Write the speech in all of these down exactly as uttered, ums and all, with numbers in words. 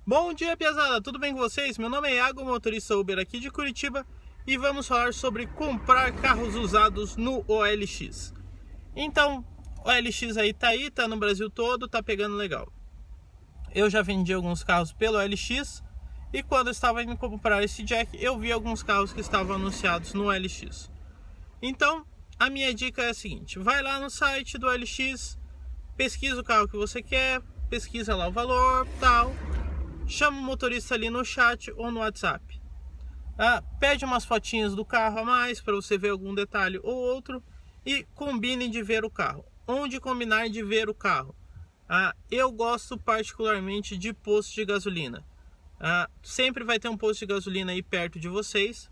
Bom dia, piazada! Tudo bem com vocês? Meu nome é Iago, motorista Uber aqui de Curitiba, e vamos falar sobre comprar carros usados no O L X. Então, o O L X aí tá aí, tá no Brasil todo, tá pegando legal. Eu já vendi alguns carros pelo O L X e quando eu estava indo comprar esse Jack, eu vi alguns carros que estavam anunciados no O L X. Então, a minha dica é a seguinte: vai lá no site do O L X, pesquisa o carro que você quer, pesquisa lá o valor, tal. Chama o motorista ali no chat ou no WhatsApp. Ah, pede umas fotinhas do carro a mais para você ver algum detalhe ou outro e combine de ver o carro. Onde combinar de ver o carro? Ah, eu gosto particularmente de posto de gasolina. Ah, sempre vai ter um posto de gasolina aí perto de vocês.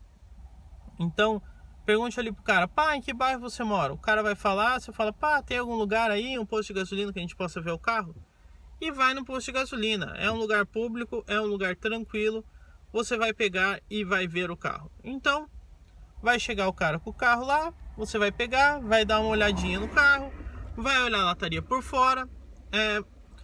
Então, pergunte ali pro cara: pá, em que bairro você mora? O cara vai falar, você fala: pá, tem algum lugar aí, um posto de gasolina que a gente possa ver o carro? E vai no posto de gasolina. É um lugar público, é um lugar tranquilo. Você vai pegar e vai ver o carro. Então, vai chegar o cara com o carro lá, você vai pegar, vai dar uma olhadinha no carro, vai olhar a lataria por fora. É,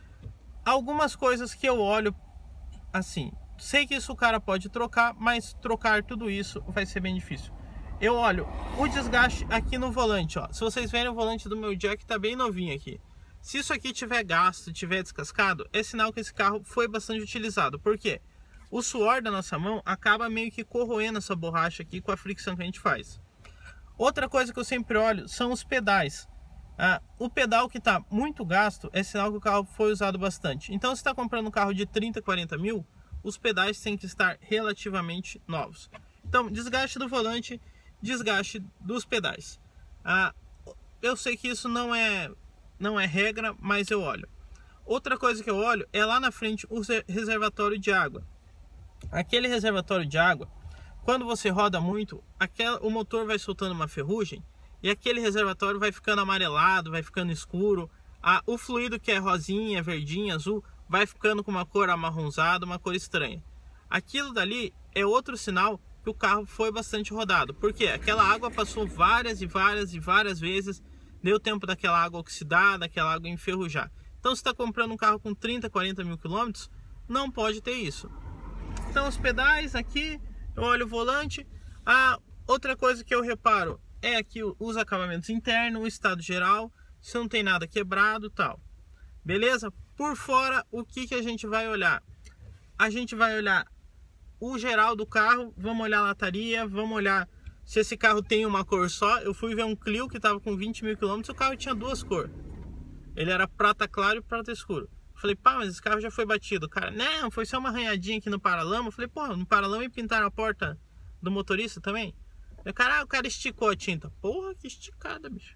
algumas coisas que eu olho assim, sei que isso o cara pode trocar, mas trocar tudo isso vai ser bem difícil. Eu olho o desgaste aqui no volante, ó. Se vocês verem, o volante do meu Jack tá bem novinho aqui. Se isso aqui tiver gasto, tiver descascado, é sinal que esse carro foi bastante utilizado. Por quê? O suor da nossa mão acaba meio que corroendo essa borracha aqui com a fricção que a gente faz. Outra coisa que eu sempre olho são os pedais. Ah, o pedal que está muito gasto é sinal que o carro foi usado bastante. Então, se está comprando um carro de trinta, quarenta mil, os pedais têm que estar relativamente novos. Então, desgaste do volante, desgaste dos pedais. Ah, eu sei que isso não é... não é regra, mas eu olho. Outra coisa que eu olho é lá na frente o reservatório de água. Aquele reservatório de água, quando você roda muito, aquela, o motor vai soltando uma ferrugem e aquele reservatório vai ficando amarelado, vai ficando escuro. A, o fluido que é rosinha, verdinha, azul, vai ficando com uma cor amarronzada, uma cor estranha. Aquilo dali é outro sinal que o carro foi bastante rodado. Porque aquela água passou várias e várias e várias vezes. Deu tempo daquela água oxidar, daquela água enferrujar. Então, se está comprando um carro com trinta, quarenta mil quilômetros, não pode ter isso. Então, os pedais aqui, eu olho o volante. A outra coisa que eu reparo é aqui os acabamentos internos, o estado geral, se não tem nada quebrado e tal. Beleza? Por fora, o que, que a gente vai olhar? A gente vai olhar o geral do carro, vamos olhar a lataria, vamos olhar se esse carro tem uma cor só. Eu fui ver um Clio que estava com vinte mil quilômetros, o carro tinha duas cores. Ele era prata claro e prata escuro. Eu falei: pá, mas esse carro já foi batido. O cara: não, foi só uma arranhadinha aqui no paralama. Eu falei: porra, no paralama e pintaram a porta do motorista também? O cara, ah, o cara esticou a tinta. Porra, que esticada, bicho.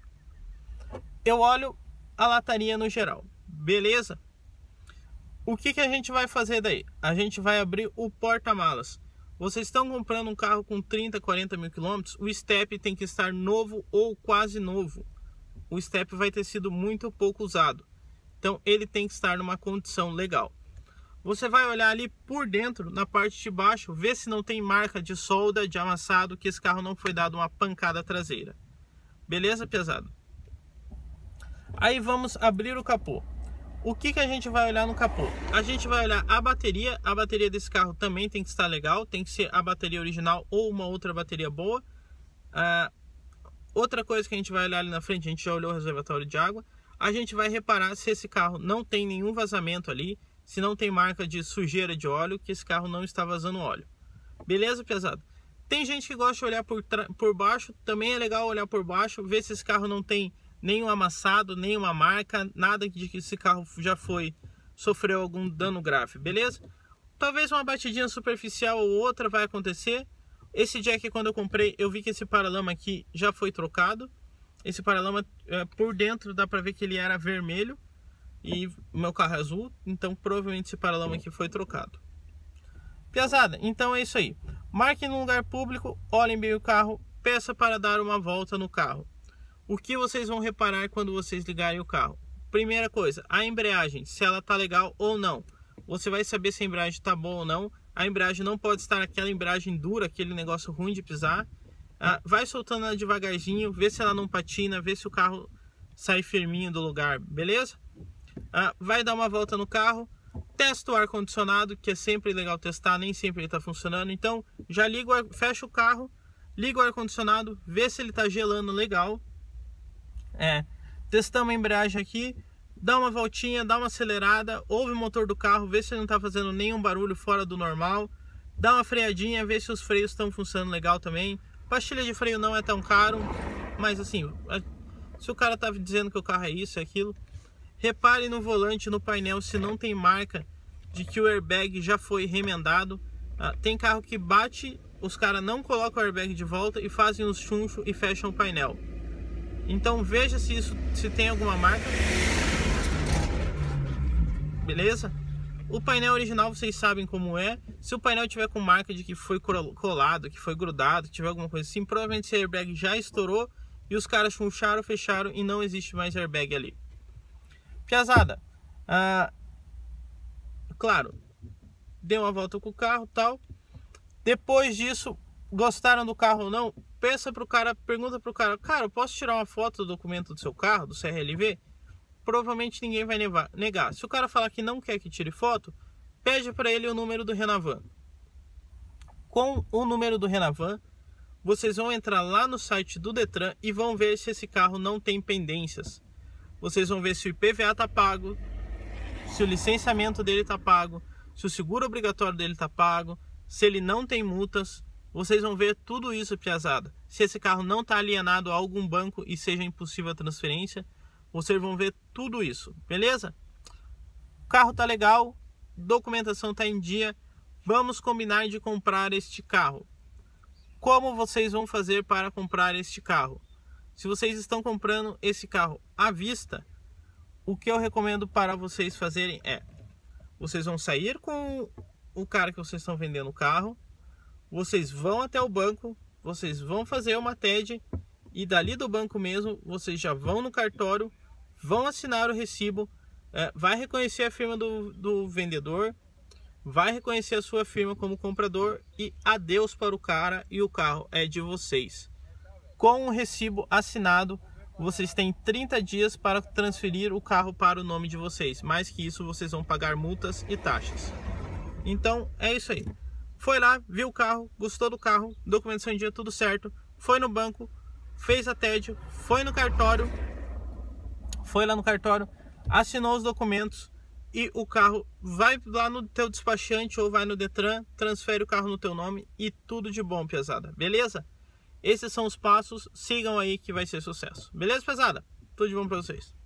Eu olho a lataria no geral. Beleza? O que, que a gente vai fazer daí? A gente vai abrir o porta-malas. Vocês estão comprando um carro com trinta, quarenta mil quilômetros, o step tem que estar novo ou quase novo. O step vai ter sido muito pouco usado. Então, ele tem que estar numa condição legal. Você vai olhar ali por dentro, na parte de baixo, ver se não tem marca de solda, de amassado, que esse carro não foi dado uma pancada traseira. Beleza, pesado? Aí vamos abrir o capô. O que, que a gente vai olhar no capô? A gente vai olhar a bateria. A bateria desse carro também tem que estar legal. Tem que ser a bateria original ou uma outra bateria boa. Ah, outra coisa que a gente vai olhar ali na frente, a gente já olhou o reservatório de água. A gente vai reparar se esse carro não tem nenhum vazamento ali, se não tem marca de sujeira de óleo, que esse carro não está vazando óleo. Beleza, pesado? Tem gente que gosta de olhar por, por baixo. Também é legal olhar por baixo, ver se esse carro não tem nenhum amassado, nenhuma marca, nada de que esse carro já foi, sofreu algum dano grave, beleza? Talvez uma batidinha superficial ou outra vai acontecer. Esse Jack, quando eu comprei, eu vi que esse paralama aqui já foi trocado. Esse paralama, é, por dentro, dá pra ver que ele era vermelho e o meu carro é azul, então provavelmente esse paralama aqui foi trocado. Piazada, então é isso aí. Marque num lugar público, olhem bem o carro, peça para dar uma volta no carro. O que vocês vão reparar quando vocês ligarem o carro? Primeira coisa, a embreagem, se ela tá legal ou não. Você vai saber se a embreagem tá boa ou não. A embreagem não pode estar aquela embreagem dura, aquele negócio ruim de pisar. Ah, vai soltando ela devagarzinho, vê se ela não patina, vê se o carro sai firminho do lugar, beleza? Ah, vai dar uma volta no carro. Testa o ar-condicionado, que é sempre legal testar, nem sempre ele está funcionando. Então, já liga, o ar, fecha o carro, liga o ar-condicionado, vê se ele está gelando legal. É, testamos a embreagem aqui, dá uma voltinha, dá uma acelerada, ouve o motor do carro, vê se ele não está fazendo nenhum barulho fora do normal. Dá uma freadinha, vê se os freios estão funcionando legal também. Pastilha de freio não é tão caro, mas assim, se o cara tá dizendo que o carro é isso, é aquilo. Repare no volante, no painel, se não tem marca de que o airbag já foi remendado. Ah, tem carro que bate, os caras não colocam o airbag de volta e fazem os chunchos e fecham o painel. Então veja se isso, se tem alguma marca. Beleza? O painel original vocês sabem como é. Se o painel tiver com marca de que foi colado, que foi grudado, tiver alguma coisa assim, provavelmente esse airbag já estourou e os caras chuncharam, fecharam e não existe mais airbag ali. Piazada, ah, claro, deu uma volta com o carro, tal. Depois disso, gostaram do carro ou não? Peça pro cara, pergunta pro cara, cara, eu posso tirar uma foto do documento do seu carro, do C R L V? Provavelmente ninguém vai negar. Se o cara falar que não quer que tire foto, pede para ele o número do Renavan. Com o número do Renavan, vocês vão entrar lá no site do Detran e vão ver se esse carro não tem pendências. Vocês vão ver se o I P V A está pago, se o licenciamento dele está pago, se o seguro obrigatório dele está pago, se ele não tem multas. Vocês vão ver tudo isso, piazada. Se esse carro não está alienado a algum banco e seja impossível a transferência, vocês vão ver tudo isso, beleza? O carro tá legal, documentação tá em dia, vamos combinar de comprar este carro. Como vocês vão fazer para comprar este carro? Se vocês estão comprando esse carro à vista, o que eu recomendo para vocês fazerem é, vocês vão sair com o cara que vocês estão vendendo o carro, vocês vão até o banco, vocês vão fazer uma T E D e dali do banco mesmo, vocês já vão no cartório, vão assinar o recibo, é, vai reconhecer a firma do, do vendedor, vai reconhecer a sua firma como comprador e adeus para o cara e o carro é de vocês. Com o recibo assinado, vocês têm trinta dias para transferir o carro para o nome de vocês. Mais que isso, vocês vão pagar multas e taxas. Então, é isso aí. Foi lá, viu o carro, gostou do carro, documentação em dia, tudo certo. Foi no banco, fez a T E D, foi no cartório, foi lá no cartório, assinou os documentos e o carro vai lá no teu despachante ou vai no Detran, transfere o carro no teu nome e tudo de bom, pesada. Beleza? Esses são os passos, sigam aí que vai ser sucesso. Beleza, pesada? Tudo de bom pra vocês.